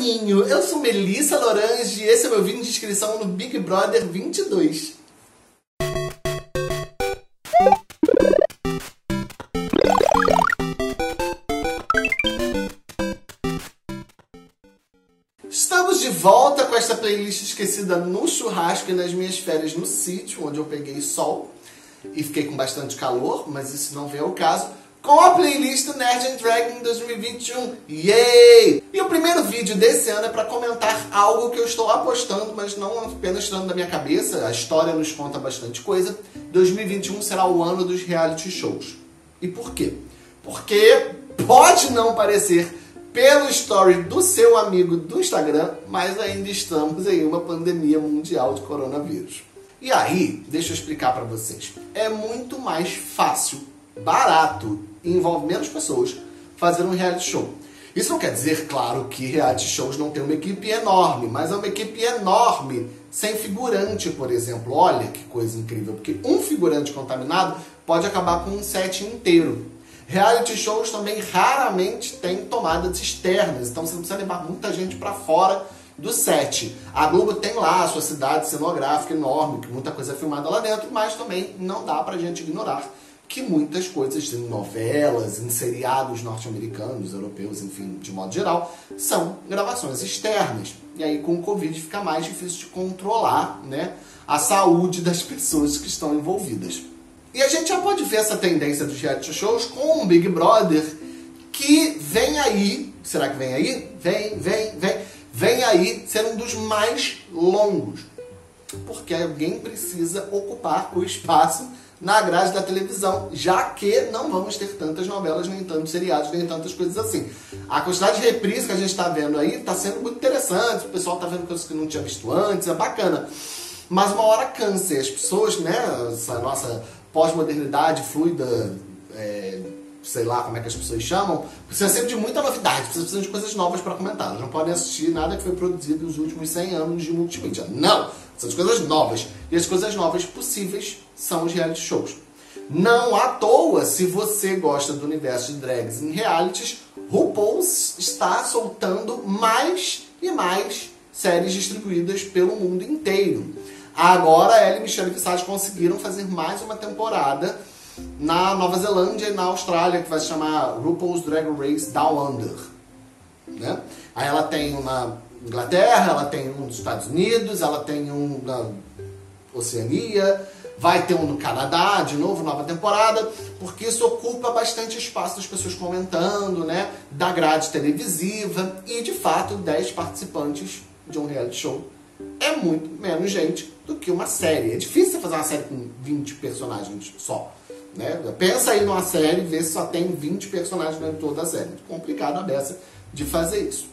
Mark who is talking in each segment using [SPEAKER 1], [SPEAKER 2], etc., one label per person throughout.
[SPEAKER 1] Maninho, eu sou Melissa Lorange e esse é meu vídeo de inscrição no Big Brother 22. Estamos de volta com esta playlist esquecida no churrasco e nas minhas férias no sítio, onde eu peguei sol e fiquei com bastante calor, mas isso não vem ao caso, com a playlist Nerd and Dragon 2021. Yay! E o primeiro vídeo desse ano é para comentar algo que eu estou apostando, mas não apenas tirando da minha cabeça, a história nos conta bastante coisa. 2021 será o ano dos reality shows. E por quê? Porque pode não parecer pelo story do seu amigo do Instagram, mas ainda estamos em uma pandemia mundial de coronavírus. E aí, deixa eu explicar para vocês. É muito mais fácil, barato e envolve menos pessoas fazer um reality show. Isso não quer dizer, claro, que reality shows não tem uma equipe enorme, mas é uma equipe enorme sem figurante, por exemplo. Olha que coisa incrível, porque um figurante contaminado pode acabar com um set inteiro. Reality shows também raramente têm tomadas externas, então você não precisa levar muita gente para fora do set. A Globo tem lá a sua cidade cenográfica enorme, que muita coisa é filmada lá dentro, mas também não dá pra gente ignorar que muitas coisas em novelas, em seriados norte-americanos, europeus, enfim, de modo geral, são gravações externas. E aí com o Covid fica mais difícil de controlar, né, a saúde das pessoas que estão envolvidas. E a gente já pode ver essa tendência dos reality shows com o Big Brother, que vem aí, será que vem aí? Vem aí ser um dos mais longos, porque alguém precisa ocupar o espaço na grade da televisão, já que não vamos ter tantas novelas, nem tantos seriados, nem tantas coisas assim. A quantidade de reprise que a gente está vendo aí está sendo muito interessante, o pessoal está vendo coisas que não tinha visto antes, é bacana. Mas uma hora cansa, as pessoas, né, essa nossa pós-modernidade fluida, sei lá como é que as pessoas chamam, precisa sempre de muita novidade, precisa de coisas novas para comentar. Elas não podem assistir nada que foi produzido nos últimos 100 anos de multimídia. Não! São de coisas novas. E as coisas novas possíveis são os reality shows. Não à toa, se você gosta do universo de drags em realities, RuPaul está soltando mais e mais séries distribuídas pelo mundo inteiro. Agora, ela e Michelle Visage conseguiram fazer mais uma temporada na Nova Zelândia e na Austrália, que vai se chamar RuPaul's Drag Race Down Under, né? Aí ela tem um na Inglaterra, ela tem um nos Estados Unidos, ela tem um na Oceania, vai ter um no Canadá, de novo, nova temporada, porque isso ocupa bastante espaço das pessoas comentando, né, da grade televisiva, e de fato 10 participantes de um reality show é muito menos gente do que uma série. É difícil você fazer uma série com 20 personagens só, né? Pensa aí numa série e vê se só tem 20 personagens dentro de toda a série. Muito complicado a beça de fazer isso.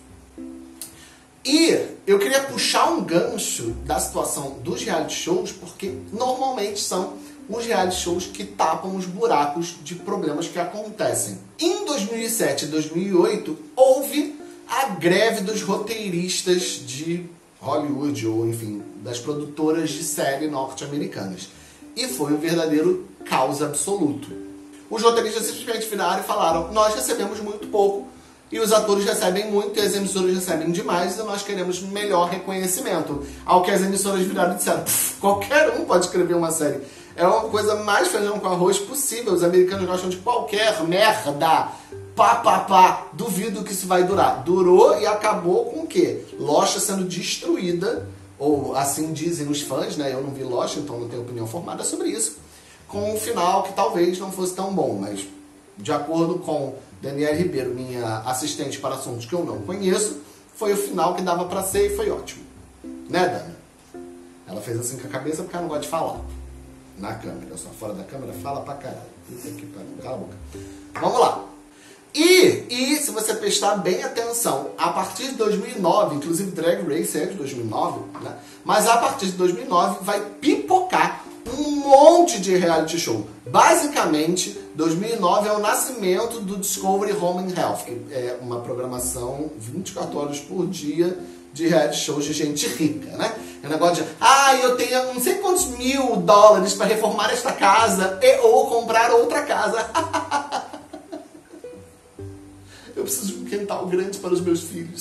[SPEAKER 1] E eu queria puxar um gancho da situação dos reality shows, porque normalmente são os reality shows que tapam os buracos de problemas que acontecem. Em 2007 e 2008, houve a greve dos roteiristas de Hollywood, ou enfim, das produtoras de série norte-americanas. E foi um verdadeiro caos absoluto. Os roteiristas simplesmente viraram e falaram: nós recebemos muito pouco, e os atores recebem muito, e as emissoras recebem demais, e nós queremos melhor reconhecimento. Ao que as emissoras viraram e disseram: qualquer um pode escrever uma série. É uma coisa mais feijão com arroz possível. Os americanos gostam de qualquer merda. Duvido que isso vai durar. Durou e acabou com o quê? Lost sendo destruída, ou assim dizem os fãs, né? Eu não vi Lost, então não tenho opinião formada sobre isso, com um final que talvez não fosse tão bom, mas de acordo com Daniela Ribeiro, minha assistente para assuntos que eu não conheço, foi o final que dava pra ser e foi ótimo. Né, Dana? Ela fez assim com a cabeça porque ela não gosta de falar na câmera. Só fora da câmera fala pra caralho. Cala a boca. Vamos lá. E se você prestar bem atenção, a partir de 2009, inclusive Drag Race é de 2009, né? Mas a partir de 2009 vai pipocar um monte de reality show. Basicamente, 2009 é o nascimento do Discovery Home and Health, que é uma programação 24 horas por dia de reality shows de gente rica, né? É um negócio de, eu tenho não sei quantos $1000 para reformar esta casa ou comprar outra casa. Eu preciso de um quintal grande para os meus filhos.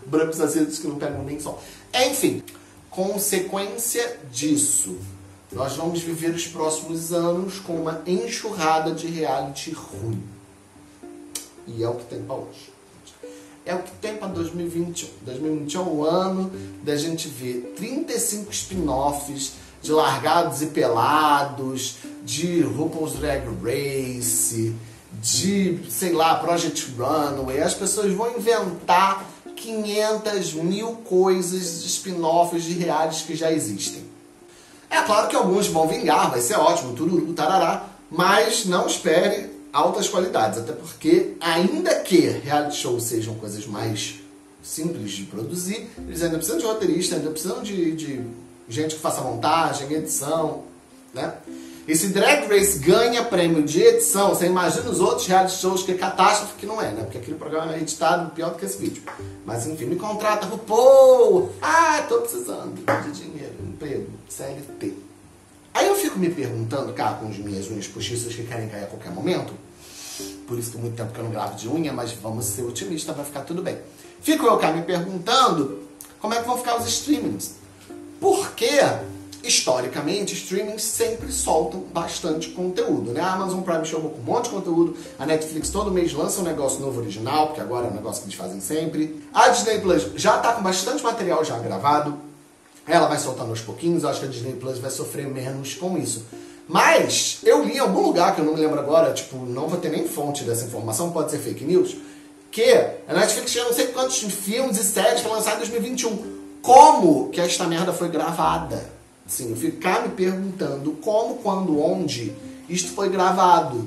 [SPEAKER 1] brancos azedos que não pegam nem sol. Enfim, consequência disso, nós vamos viver os próximos anos com uma enxurrada de reality ruim. E é o que tem para hoje. É o que tem para 2021. 2021 é o ano da gente ver 35 spin-offs de Largados e Pelados, de RuPaul's Drag Race, de, sei lá, Project Runway. As pessoas vão inventar 500 mil coisas de spin-offs de realities que já existem. É claro que alguns vão vingar, vai ser ótimo, tururu, tarará, mas não espere altas qualidades, até porque, ainda que reality shows sejam coisas mais simples de produzir, eles ainda precisam de roteirista, ainda precisam de gente que faça montagem, edição, né? E se Drag Race ganha prêmio de edição, você imagina os outros reality shows, que catástrofe que não é, né? Porque aquele programa é editado pior do que esse vídeo. Mas enfim, me contrata, RuPaul! Ah, tô precisando de dinheiro, emprego, CLT. Aí eu fico me perguntando, cá, com as minhas unhas postiças que querem cair a qualquer momento, por isso que muito tempo que eu não gravo de unha, mas vamos ser otimistas, vai ficar tudo bem. Fico eu cá me perguntando como é que vão ficar os streamings. Porque, historicamente, streamings sempre soltam bastante conteúdo, né? A Amazon Prime chegou com um monte de conteúdo, a Netflix todo mês lança um negócio novo original, porque agora é um negócio que eles fazem sempre. A Disney Plus já tá com bastante material já gravado, ela vai soltando aos pouquinhos, eu acho que a Disney Plus vai sofrer menos com isso. Mas eu li em algum lugar, que eu não me lembro agora, tipo, não vou ter nem fonte dessa informação, pode ser fake news, que a Netflix tinha não sei quantos filmes e séries para lançar em 2021. Como que esta merda foi gravada? Assim, eu ficar me perguntando como, quando, onde isto foi gravado.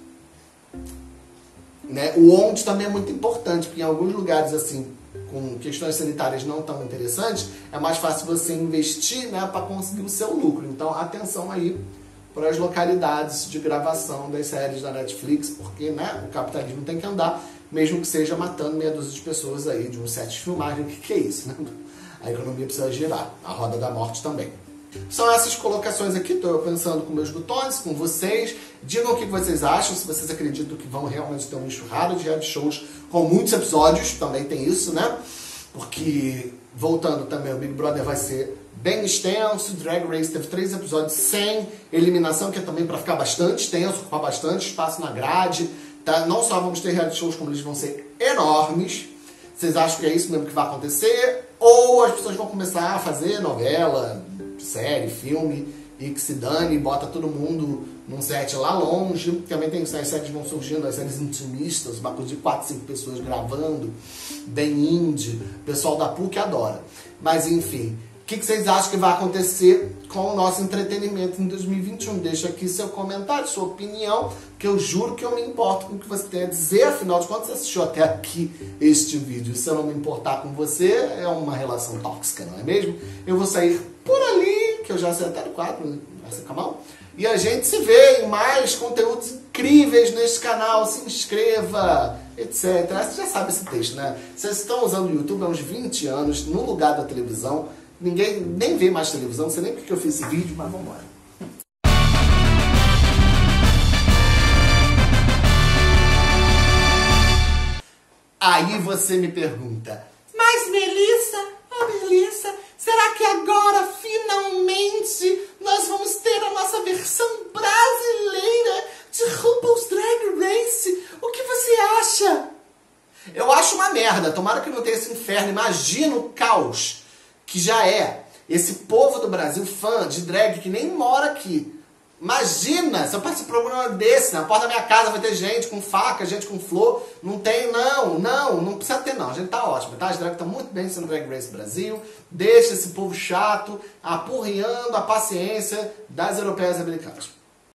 [SPEAKER 1] Né? O onde também é muito importante, porque em alguns lugares, assim, com questões sanitárias não tão interessantes, é mais fácil você investir, né, para conseguir o seu lucro. Então, atenção aí para as localidades de gravação das séries da Netflix, porque, né, o capitalismo tem que andar, mesmo que seja matando meia dúzia de pessoas aí, de um set de filmagem. O que é isso, né? A economia precisa girar, a roda da morte também. São essas colocações aqui, estou pensando com meus botões, com vocês. Digam o que vocês acham, se vocês acreditam que vão realmente ter uma enxurrada de reality shows com muitos episódios, também tem isso, né? Porque, voltando também, o Big Brother vai ser bem extenso, Drag Race teve 3 episódios sem eliminação, que é também para ficar bastante extenso, ocupar bastante espaço na grade. Tá? Não só vamos ter reality shows, como eles vão ser enormes. Vocês acham que é isso mesmo que vai acontecer? Ou as pessoas vão começar a fazer novela, série, filme, e que se dane, bota todo mundo num set lá longe. Também tem as séries vão surgindo, as séries intimistas, uma coisa de 4, 5 pessoas gravando, bem indie, o pessoal da PUC adora. Mas enfim, o que vocês acham que vai acontecer com o nosso entretenimento em 2021? Deixa aqui seu comentário, sua opinião, que eu juro que eu me importo com o que você tem a dizer. Afinal de contas, você assistiu até aqui este vídeo. Se eu não me importar com você, é uma relação tóxica, não é mesmo? Eu vou sair por ali, que eu já sei até do quadro, essa camal. E a gente se vê em mais conteúdos incríveis neste canal. Se inscreva, etc. Você já sabe esse texto, né? Vocês estão usando o YouTube há uns 20 anos, no lugar da televisão. Ninguém nem vê mais televisão, não sei nem porque eu fiz esse vídeo, mas vamos embora. Aí você me pergunta, mas Melissa, Melissa, será que agora finalmente nós vamos ter a nossa versão brasileira de RuPaul's Drag Race? O que você acha? Eu acho uma merda, tomara que não tenha esse inferno, imagina o caos que já é esse povo do Brasil fã de drag que nem mora aqui. Imagina, se eu participar de um programa desse, na porta da minha casa vai ter gente com faca, gente com flor. Não tem, não precisa ter não, a gente tá ótimo, tá? As drag estão muito bem sendo Drag Race Brasil. Deixa esse povo chato apurriando a paciência das europeias e americanas.